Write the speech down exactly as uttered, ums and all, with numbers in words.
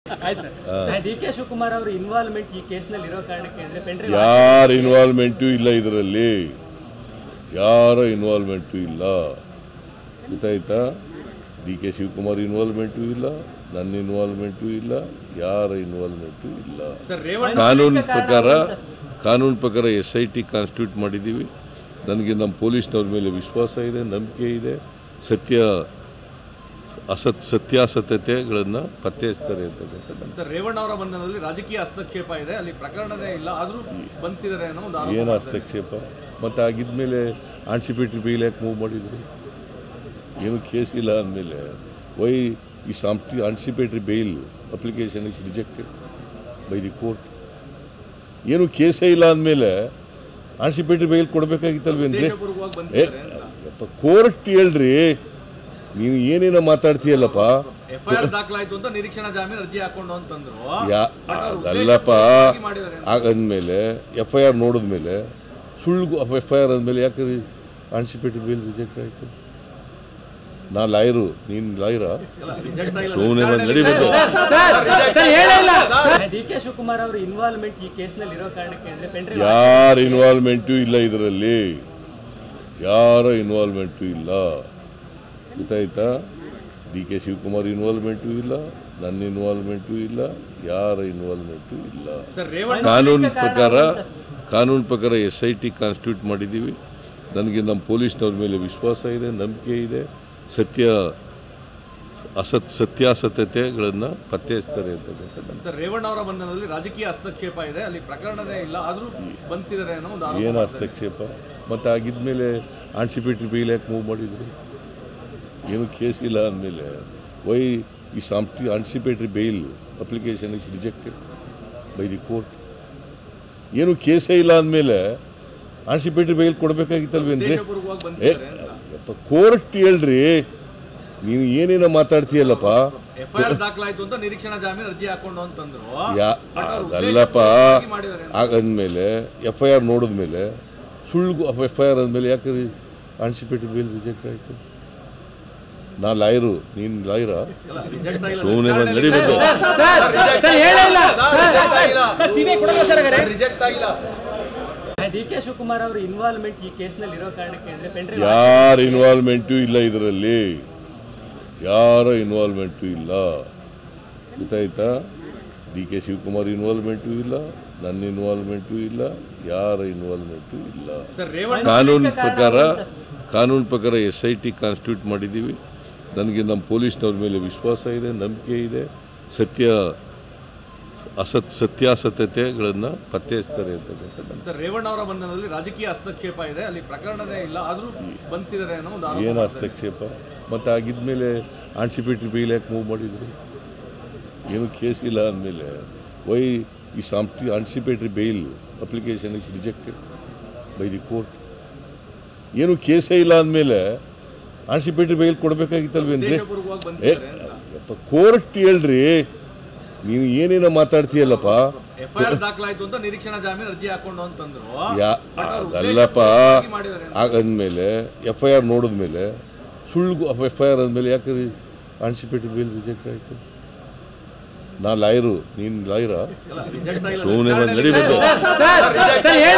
ಆಯ್ತು sir. D K Shivakumar ಅವರ involvement ಈ ಕೇಸ್ನಲ್ಲಿ ಇರೋ ಕಾರಣಕ್ಕೆ ಅಂದ್ರೆ ಪೆಂಡ್ರೈವ್ ಯಾರ ಇನ್ವಾಲ್ವ್ಮೆಂಟು ಇಲ್ಲ ಇದರಲ್ಲಿ, ಯಾರ ಇನ್ವಾಲ್ವ್ಮೆಂಟು ಇಲ್ಲ. ಗೊತ್ತಾಯ್ತಾ? ಡಿ ಕೆ ಶಿವಕುಮಾರ್ ಇನ್ವಾಲ್ವ್ಮೆಂಟು ಇಲ್ಲ, ನನ್ನ ಇನ್ವಾಲ್ವ್ಮೆಂಟು ಇಲ್ಲ, ಯಾರ ಇನ್ವಾಲ್ವ್ಮೆಂಟು ಇಲ್ಲ. ಕಾನೂನು ಪ್ರಕಾರ ಕಾನೂನು ಪ್ರಕಾರ ಎಸ್ ಐ ಟಿ ಕಾನ್ಸ್ಟಿಟ್ಯೂಟ್ ಮಾಡಿದ್ದೀವಿ. ನನಗೆ ನಮ್ಮ ಪೊಲೀಸ್ನವ್ರ ಮೇಲೆ ವಿಶ್ವಾಸ ಇದೆ, ನಂಬಿಕೆ ಇದೆ. ಸತ್ಯ ಅಸತ್ ಸತ್ಯಾಸತ್ಯತೆಗಳನ್ನು ಪತ್ತೆ ಹಚ್ತಾರೆ ಅಂತಕ್ಕಂಥದ್ದು. ಸರ್, ರೇವಣ್ಣ ಅವರ ಬಂಧನದಲ್ಲಿ ರಾಜಕೀಯ ಹಸ್ತಕ್ಷೇಪ ಇದೆ, ಅಲ್ಲಿ ಪ್ರಕರಣನೇ ಇಲ್ಲ, ಆದರೂ ಬಂಧಿಸಿದ್ದಾರೆ ಅನ್ನೋ ಒಂದು ಆರೋಪ. ಏನು ಹಸ್ತಕ್ಷೇಪ? ಮತ್ತು ಆಗಿದ್ಮೇಲೆ ಆನ್ಸಿಪೇಟ್ರಿ ಬೇಲ್ ಯಾಕೆ ಮೂವ್ ಮಾಡಿದ್ರು? ಏನು ಕೇಸ್ ಇಲ್ಲ ಅಂದಮೇಲೆ ವೈ ಈ ಸಾಂಪ್ಟಿ anticipatory bail application is rejected by the court. ಏನು ಕೇಸೇ ಇಲ್ಲ ಅಂದಮೇಲೆ ಆನ್ಸಿಪೇಟ್ರಿ ಬೇಲ್ ಕೊಡಬೇಕಾಗಿತ್ತಲ್ವೇನ್ರಿ? ಏ ಕೋರ್ಟ್ ಹೇಳ್ರಿ, ನೀವು ಏನೇನೋ ಮಾತಾಡ್ತೀಯಲ್ಲಪ್ಪ. ಎಫ್ಐಆರ್ ದಾಖಲಾಯಿತು ಅಂತ ನಿರೀಕ್ಷಣಾ ಜಾಮೀನು ಅರ್ಜಿ ಹಾಕೊಂಡು ಅಂತಂದ್ರು. ಯಾ ಅದಲ್ಲಪ್ಪ. ಆಗಂದ್ಮೇಲೆ ಎಫ್ ಐ ಆರ್ ನೋಡಿದ್ಮೇಲೆ ಸುಳ್ಳು ಎಫ್ ಐ ಆರ್ ಅಂದಮೇಲೆ ಯಾಕೆ ಆನ್ಸಿಪೇಟ್ರಿ ಬೇಲ್ ರಿಜೆಕ್ಟ್ ಆಯಿತು? ನಾ ಲಾಯರು, ನೀನು ಲಾಯರಾ? ಸುಮ್ಮನೆ ನಡಿಬೇಕು. ಡಿ ಕೆ ಶಿವಕುಮಾರ್ ಅವರ ಇನ್ವಾಲ್ವ್ಮೆಂಟ್ ಈ ಕೇಸ್ನಲ್ಲಿ ಇರೋ ಕಾರಣಕ್ಕೆ ಅಂದ್ರೆ ಪೆಂಡ್ರೈವ್ ಯಾರ ಇನ್ವಾಲ್ವ್ಮೆಂಟು ಇಲ್ಲ ಇದರಲ್ಲಿ, ಯಾರ ಇನ್ವಾಲ್ವ್ಮೆಂಟು ಇಲ್ಲ. ಗೊತ್ತಾಯ್ತಾ? ಡಿ ಕೆ ಶಿವಕುಮಾರ್ ಇನ್ವಾಲ್ವ್ಮೆಂಟು ಇಲ್ಲ, ನನ್ನ ಇನ್ವಾಲ್ವ್ಮೆಂಟು ಇಲ್ಲ, ಯಾರ ಇನ್ವಾಲ್ವ್ಮೆಂಟು ಇಲ್ಲ. ಕಾನೂನು ಪ್ರಕಾರ ಕಾನೂನು ಪ್ರಕಾರ ಎಸ್ ಐ ಟಿ ಕಾನ್ಸ್ಟಿಟ್ಯೂಟ್ ಮಾಡಿದ್ದೀವಿ. ನನಗೆ ನಮ್ಮ ಪೊಲೀಸ್ನವ್ರ ಮೇಲೆ ವಿಶ್ವಾಸ ಇದೆ, ನಂಬಿಕೆ ಇದೆ. ಸತ್ಯ ಅಸತ್ ಸತ್ಯಾಸತ್ಯತೆಗಳನ್ನು ಪತ್ತೆ ಹಚ್ತಾರೆ ಅಂತಕ್ಕಂಥದ್ದು. ಸರ್, ರೇವಣ್ಣ ಅವರ ಬಂಧನದಲ್ಲಿ ರಾಜಕೀಯ ಹಸ್ತಕ್ಷೇಪ ಇದೆ, ಅಲ್ಲಿ ಪ್ರಕರಣನೇ ಇಲ್ಲ, ಆದರೂ ಬಂಧಿಸಿದ್ದಾರೆ ಅನ್ನೋ ಒಂದು ಆರೋಪ. ಏನು ಹಸ್ತಕ್ಷೇಪ? ಮತ್ತು ಆಗಿದ್ಮೇಲೆ ಆನ್ಸಿಪೇಟ್ರಿ ಬೇಲ್ ಯಾಕೆ ಮೂವ್ ಮಾಡಿದ್ರು? ಏನು ಕೇಸ್ ಇಲ್ಲ ಅಂದಮೇಲೆ ವೈ ಈ ಸಾಂಪ್ಟಿ anticipatory bail application is rejected by the court. ಏನು ಕೇಸೇ ಇಲ್ಲ ಅಂದಮೇಲೆ ಆನ್ಸಿಪೇಟ್ರಿ ಬೇಲ್ ಕೊಡಬೇಕಾಗಿತ್ತಲ್ವೇನ್ರಿ? ಏ ಕೋರ್ಟ್ ಹೇಳ್ರಿ, ನೀವು ಏನೇನೋ ಮಾತಾಡ್ತೀಯಲ್ಲಪ್ಪ. ಎಫ್ಐಆರ್ ದಾಖಲಾಯಿತು ಅಂತ ನಿರೀಕ್ಷಣಾ ಜಾಮೀನು ಅರ್ಜಿ ಹಾಕೊಂಡು ಅಂತಂದ್ರು. ಯಾ ಅದಲ್ಲಪ್ಪ. ಆಗಂದ್ಮೇಲೆ ಎಫ್ ಐ ಆರ್ ನೋಡಿದ್ಮೇಲೆ ಸುಳ್ಳು ಎಫ್ ಐ ಆರ್ ಅಂದಮೇಲೆ ಯಾಕೆ ಆನ್ಸಿಪೇಟ್ರಿ ಬೇಲ್ ರಿಜೆಕ್ಟ್ ಆಯಿತು? ನಾ ಲಾಯರು, ನೀನು ಲಾಯರಾ? ಸುಮ್ಮನೆ ನಡಿಬೇಕು. ಡಿ ಕೆ ಶಿವಕುಮಾರ್ ಅವರ ಇನ್ವಾಲ್ವ್ಮೆಂಟ್ ಈ ಕೇಸ್ನಲ್ಲಿ ಇರೋ ಕಾರಣಕ್ಕೆ ಅಂದ್ರೆ ಪೆಂಡ್ರೈವ್ ಯಾರ ಇನ್ವಾಲ್ವ್ಮೆಂಟು ಇಲ್ಲ ಇದರಲ್ಲಿ, ಯಾರ ಇನ್ವಾಲ್ವ್ಮೆಂಟು ಇಲ್ಲ. ಗೊತ್ತಾಯ್ತಾ? ಡಿ ಕೆ ಶಿವಕುಮಾರ್ ಇನ್ವಾಲ್ವ್ಮೆಂಟು ಇಲ್ಲ, ನನ್ನ ಇನ್ವಾಲ್ವ್ಮೆಂಟು ಇಲ್ಲ, ಯಾರ ಇನ್ವಾಲ್ವ್ಮೆಂಟು ಇಲ್ಲ. ಕಾನೂನು ಪ್ರಕಾರ ಕಾನೂನು ಪ್ರಕಾರ ಎಸ್ ಐ ಟಿ ಕಾನ್ಸ್ಟಿಟ್ಯೂಟ್ ಮಾಡಿದ್ದೀವಿ. ನನಗೆ ನಮ್ಮ ಪೊಲೀಸ್ನವ್ರ ಮೇಲೆ ವಿಶ್ವಾಸ ಇದೆ, ನಂಬಿಕೆ ಇದೆ. ಸತ್ಯ ಅಸತ್ ಸತ್ಯಾಸತ್ಯತೆಗಳನ್ನು ಪತ್ತೆ ಹಚ್ತಾರೆ ಅಂತಕ್ಕಂಥದ್ದು. ಸರ್, ರೇವಣ್ಣ ಅವರ ಬಂಧನದಲ್ಲಿ ರಾಜಕೀಯ ಹಸ್ತಕ್ಷೇಪ ಇದೆ, ಅಲ್ಲಿ ಪ್ರಕರಣನೇ ಇಲ್ಲ, ಆದರೂ ಬಂಧಿಸಿದ್ದಾರೆ ಅನ್ನೋ ಒಂದು ಆರೋಪ. ಏನು ಹಸ್ತಕ್ಷೇಪ? ಮತ್ತು ಆಗಿದ್ಮೇಲೆ ಆನ್ಸಿಪೇಟ್ರಿ ಬೇಲ್ ಯಾಕೆ ಮೂವ್ ಮಾಡಿದ್ರು? ಏನು ಕೇಸ್ ಇಲ್ಲ ಅಂದಮೇಲೆ ವೈ ಈ ಸಾಂಪ್ಟಿ anticipatory bail application is rejected by the court. ಏನು ಕೇಸೇ ಇಲ್ಲ ಅಂದಮೇಲೆ ಆನ್ಸಿಪೇಟ್ರಿ ಬೇಲ್ ಕೊಡಬೇಕಾಗಿತ್ತಲ್ವೇನ್ರಿ? ಏ ಕೋರ್ಟ್ ಹೇಳ್ರಿ, ನೀವು ಏನೇನೋ ಮಾತಾಡ್ತೀಯಲ್ಲಪ್ಪ. ಎಫ್ಐಆರ್ ದಾಖಲಾಯಿತು ಅಂತ ನಿರೀಕ್ಷಣಾ ಜಾಮೀನು ಅರ್ಜಿ ಹಾಕೊಂಡು ಅಂತಂದ್ರು. ಯಾ ಅದಲ್ಲಪ್ಪ. ಆಗಂದ್ಮೇಲೆ ಎಫ್ ಐ ಆರ್ ನೋಡಿದ್ಮೇಲೆ ಸುಳ್ಳು ಎಫ್ ಐ ಆರ್ ಅಂದಮೇಲೆ ಯಾಕೆ ಆನ್ಸಿಪೇಟ್ರಿ ಬೇಲ್ ರಿಜೆಕ್ಟ್ ಆಯಿತು? ನಾ ಲಾಯರು, ನೀನು ಲಾಯರಾ? ಸುಮ್ಮನೆ ನಡಿಬೇಕು.